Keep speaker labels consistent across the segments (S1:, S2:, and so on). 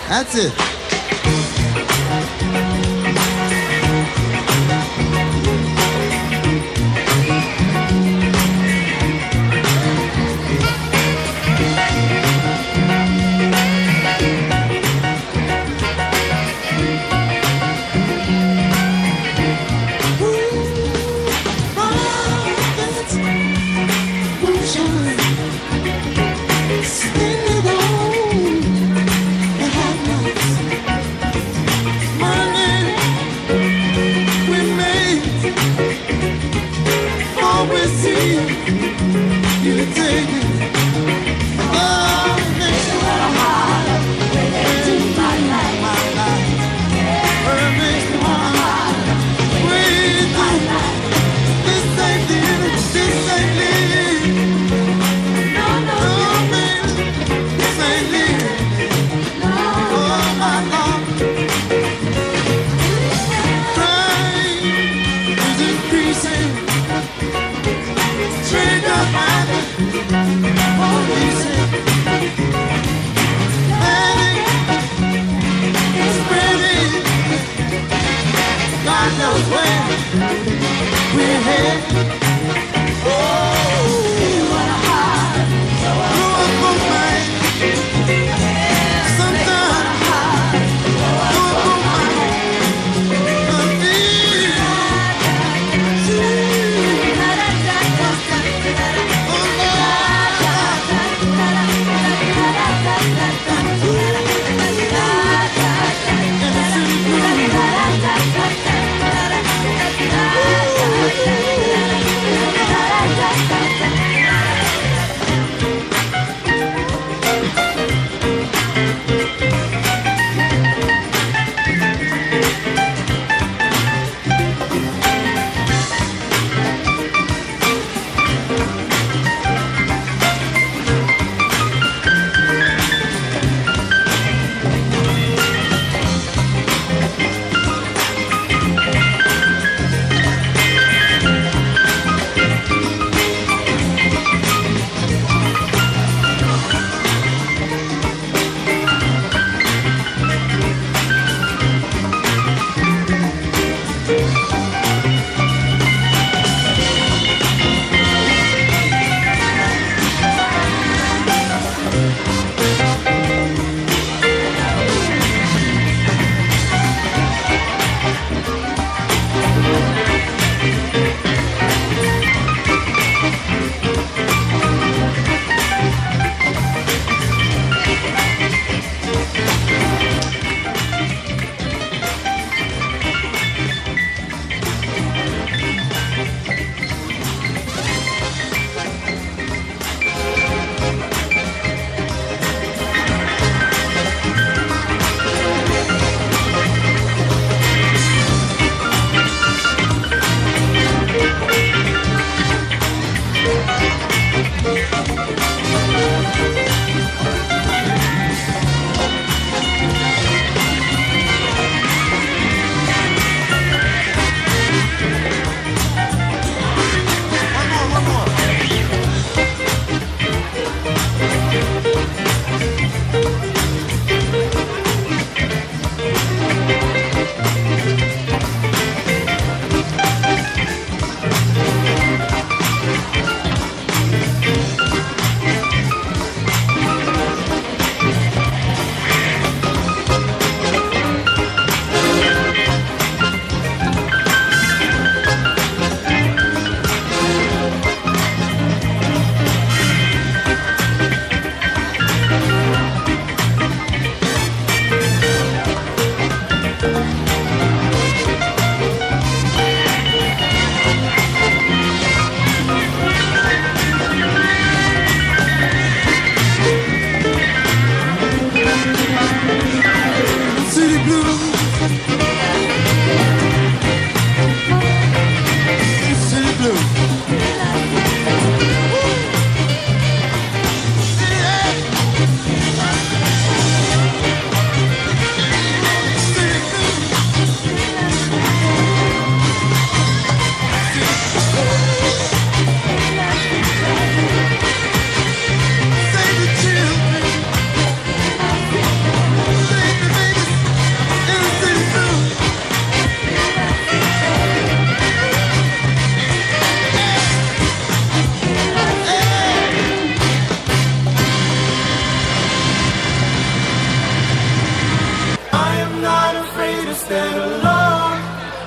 S1: That's it. to stand alone.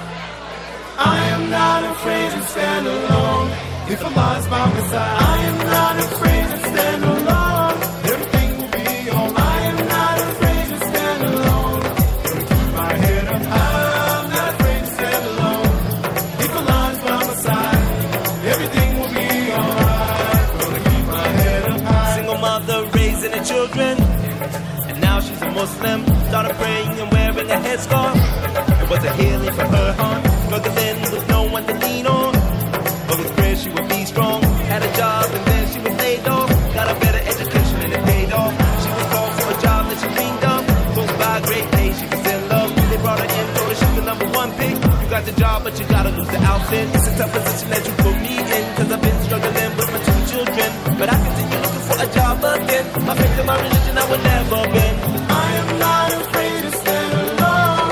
S1: I am not afraid to stand alone. If Allah is by my side, I am not afraid to stand alone. Everything will be alright. I am not afraid to stand alone. Gonna keep my head up high. I'm not afraid to stand alone. If Allah is by my side, everything will be alright. Gonna keep my head up high.
S2: Single mother raising her children, and now she's a Muslim. Started praying and wearing a headscarf. It was a healing for her heart. Struggling with no one to lean on, but with prayer she would be strong. Had a job and then she was laid off. Got a better education and it paid off. She was called for a job that she dreamed of. Close by a great day, she was in love. They brought her in, told her she's the #1 pick. You got the job, but you gotta lose the outfit. It's a tough position that you put me in, cause I've been struggling with my 2 children. But I continue looking for a job again. My faith and my religion I would never bend.
S1: I am not afraid to stand alone.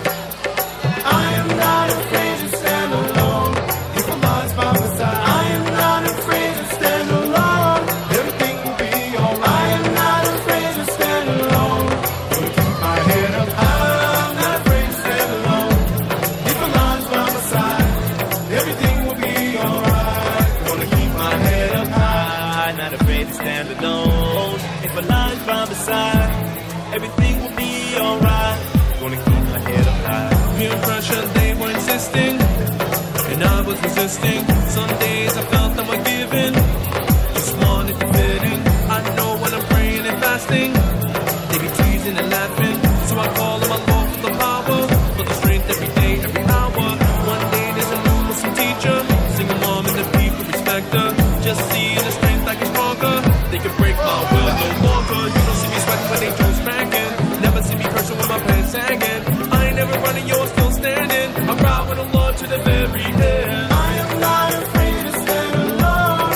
S1: I am not afraid to stand alone. If Allah is by my side, I am not afraid to stand alone. Everything will be alright. I am not afraid to stand alone. Gonna keep my head up high. I'm not afraid to stand alone. If Allah is by my side, everything will be alright. Gonna keep my head up high.
S2: I'm not afraid to stand alone. If Allah is by my side, everything will be alright. Gonna keep my head up high.
S3: Peer pressure, they were insisting, and I was resisting. Some days I felt unforgiving, just wanted to fit in. I know when I'm praying and fasting, they be teasing and laughing. So I call on my Lord for the power, for the strength every day, every hour. One day there's a new Muslim teacher, single mom and the people respect her. Just seeing the strength I get stronger, they can break my will no longer. You don't see me sweating when they jones cracking, never see me cursing with my pants sagging. I ain't never running, you're still standing. I'm proud with the Lord to the very end.
S1: I am not afraid to stand alone.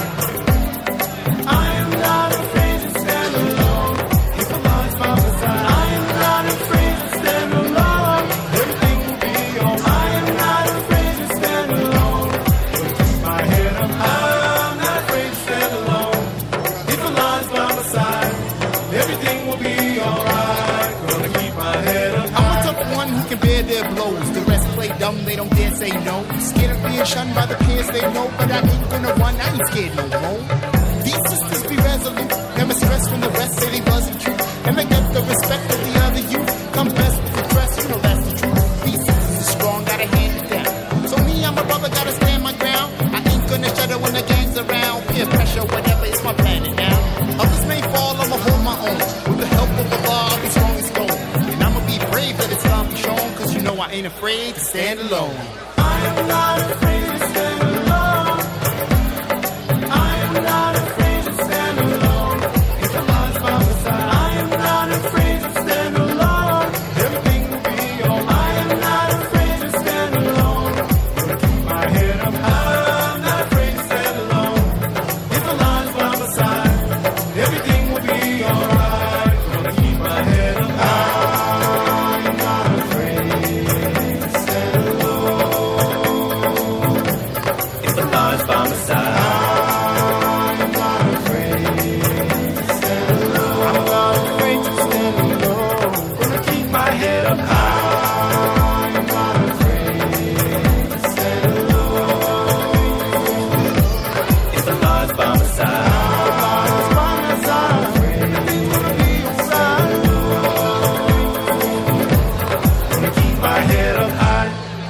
S1: I am not afraid to stand alone. If Allah is by my side, I am not afraid to stand alone. Everything will be alright. I am not afraid to stand alone. Gonna keep my head up high. I'm not afraid to stand alone. If Allah is by my side, everything will be alright. Gonna keep my head up high.
S4: I'm a tough one who can bear their blows. The rest play dumb, they don't dare say no. Scared of being shunned by the peers they know, but I ain't gonna run, I ain't scared no more. These sisters be resolute, never stress when the rest say they wasn't true. And they get the respect of the other youth. Come best with the dress, you know that's the truth. These sisters are strong, gotta hand it down. So me, I'm a brother, gotta stand my ground. I ain't gonna shudder when the gang's around. Peer pressure, whatever, it's my planet now. Others may fall, I'ma hold my own. With the help of Allah, I'll be strong as gold. And I'ma be brave that it's time to be shown, cause you know I ain't afraid to stand alone.
S1: I am not afraid to stand alone. I am not afraid to stand alone. If Allah is by my side, I am not afraid to stand alone. Everything will be alright. I am not afraid to stand alone. Gonna keep my head up high. I'm not afraid to stand alone. If Allah is by my side, everything will be alright. Gonna keep my head up high. I'm not afraid to stand alone.
S2: If Allah is by my side,
S1: I'm not afraid to stand alone. I'm not afraid to stand alone. Gonna keep my head up high. I'm not afraid to stand alone.
S2: if Allah is by my side,
S1: Allah is by my side. Everything's gonna be alright. Gonna keep my head up high.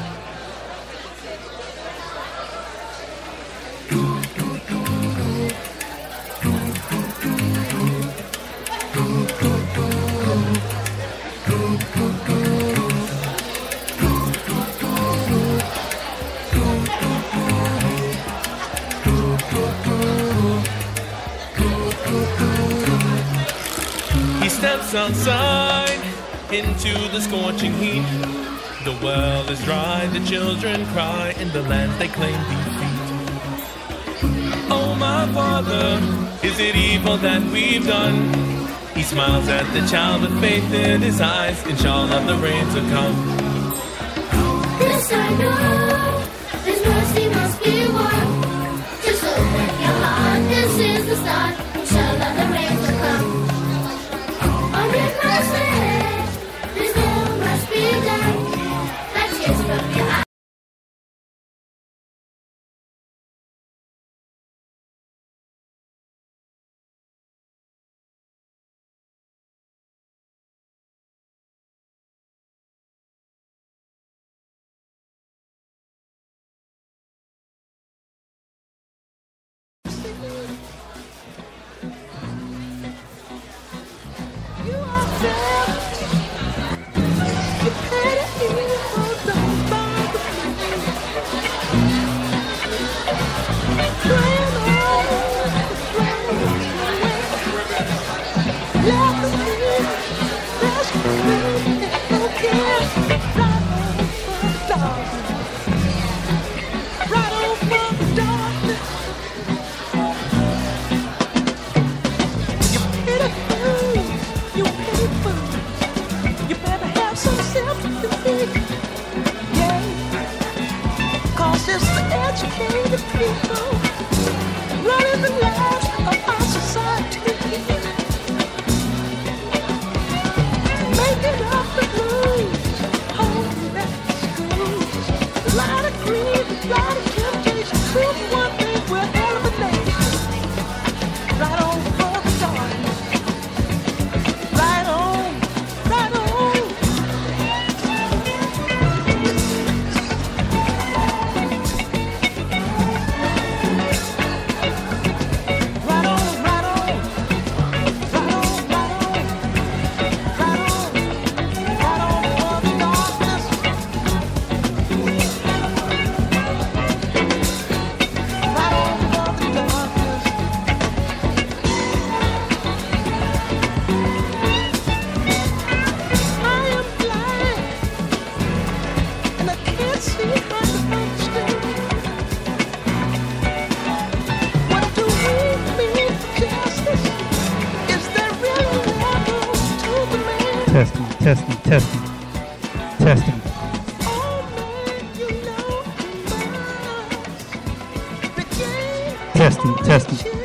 S3: He steps outside into the scorching heat. The well is dry, the children cry, in the land they claim defeat. Oh my Father, is it evil that we've done? He smiles at the child with faith in his eyes. Inshallah the rains will come.
S5: Yes, I know His mercy must be won. Just open your heart, this is the start. Inshallah the rains will come. On it must His will must be done.
S6: Educated people running the lives of our society, making up the blues, holding back the schools. A lot of greed, a lot of temptation. Choose one thing, we're hell of a nation. Right on for the darkness. Right on, right on.
S7: Testing. Testing.